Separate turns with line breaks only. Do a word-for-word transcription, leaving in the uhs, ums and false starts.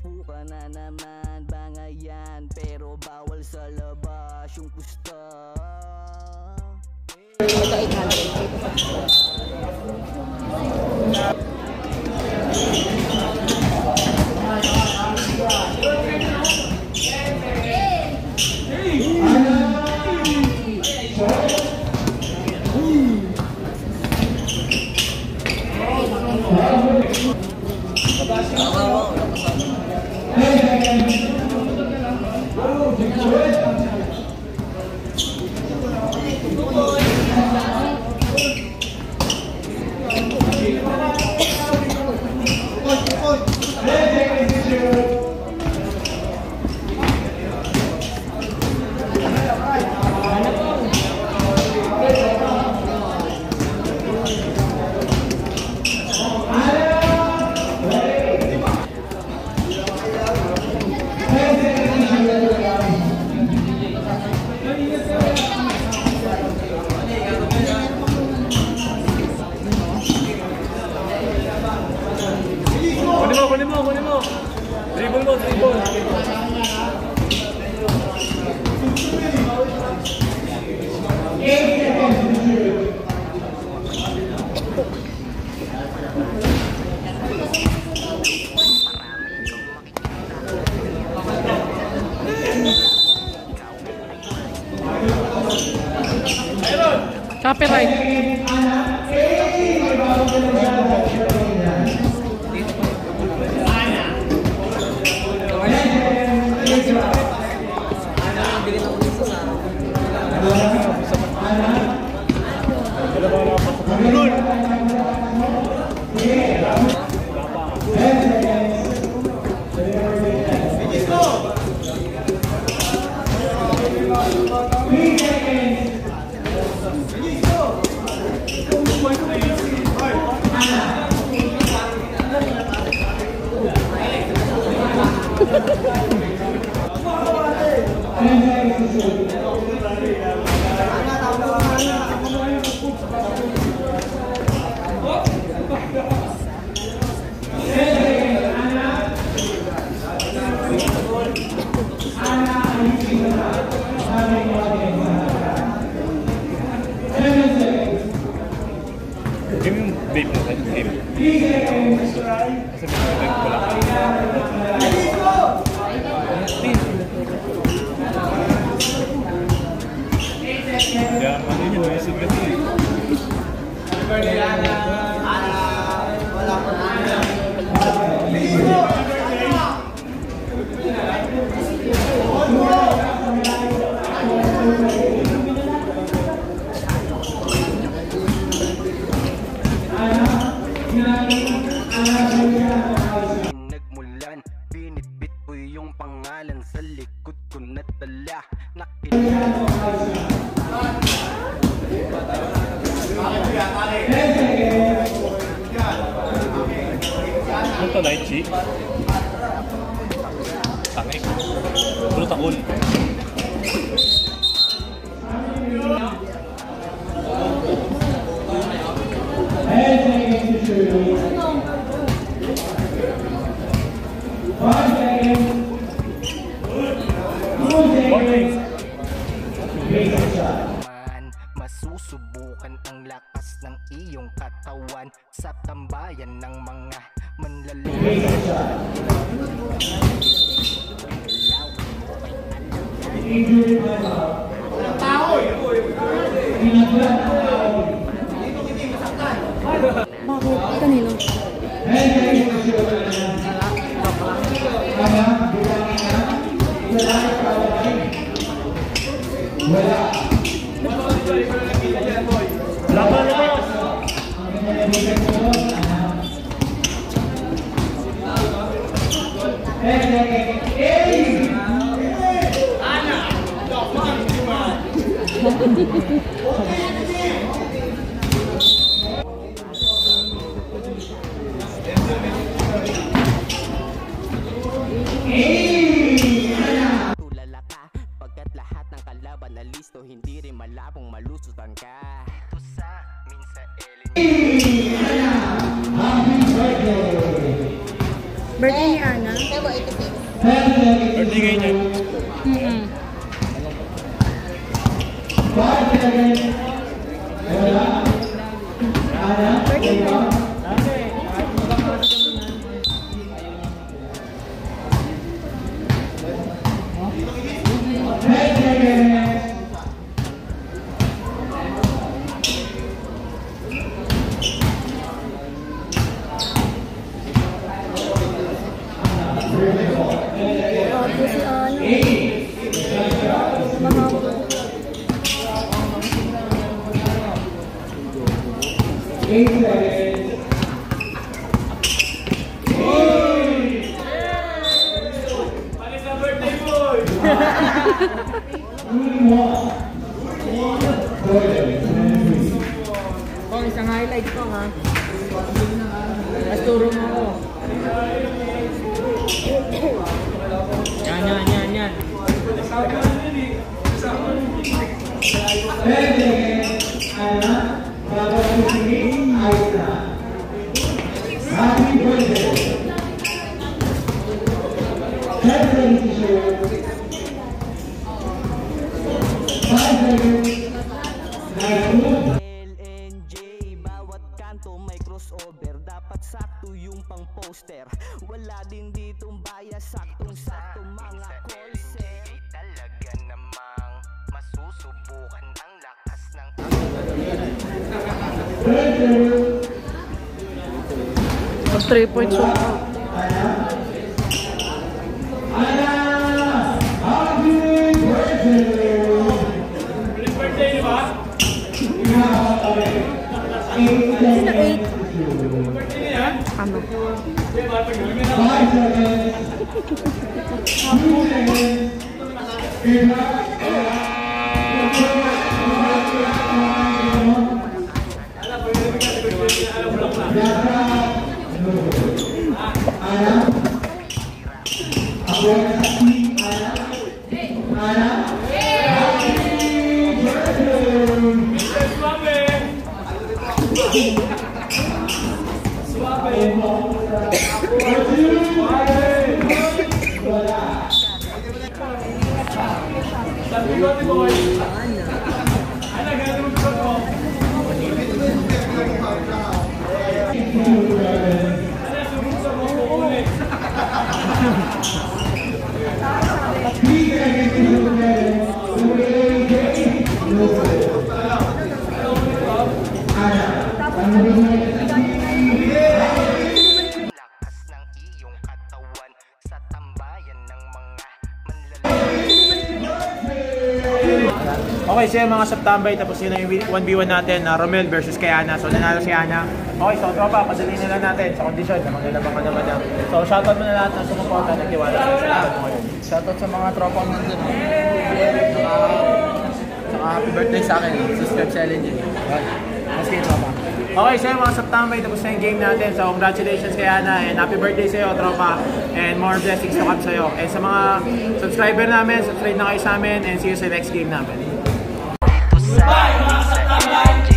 Upo ka na naman, bangayan, pero bawal sa labas yung pusta.
Ito eight hundred.
Kunin mo, kunin mo. Dribble mo, dribble.
Copyright.
Game yung vape mo tayo, game. Kasi may vape ko lang. Kaya ano yun, naisip ka ito eh.
Nagmulan, binitbit ko yung pangalan sa likod ko na tala.
Ano to, light sheet? Tangik. Puro takol.
Masusubukan ang lakas ng iyong katawan sa tambayan ng mga manlalaki.
Bakit? Kanino?
Laban na ba?
Tulala ka pagkat lahat ng kalaban na listo, hindi rin malabong malusutan ka. Ito sa Minsa Ellen.
Birthday ni Ana. Evo, eighty-six.
Birthday ngayon yun.
Mm-hmm.
Kung isang highlight ko ha. Mas turo mo ako. Yan, yan, yan, yan.
L N J, bawat kanto may crossover. Dapat sakto yung pang poster. Wala din ditong bias, saktong-sakto mga corset. Talaga namang masusubukan ang lakas ng
three points mo. Ano?
lakas ng iyong katawan sa tambayan ng mga
Okay, so yung mga September, tapos yun na yung one v one natin na Romel versus kay Ana. So nanalo si Ana. Okay, so tropa, padali na lang natin sa kondisyon. Namang ka naman na. So shoutout mo na lahat ng sumuporta at nagtiwala sa salamat mo ngayon.
Shoutout sa mga tropa ko nandun. Saka happy birthday sa akin. Subscribe sa L N J. Mas kayo tropa.
Okay, so yung mga September, tapos na yung game natin. So congratulations kay Ana and happy birthday sa'yo, tropa. And more blessings to come sa'yo. And sa mga subscriber namin, subscribe na kayo sa amin and see you sa next game namin.
Ito sa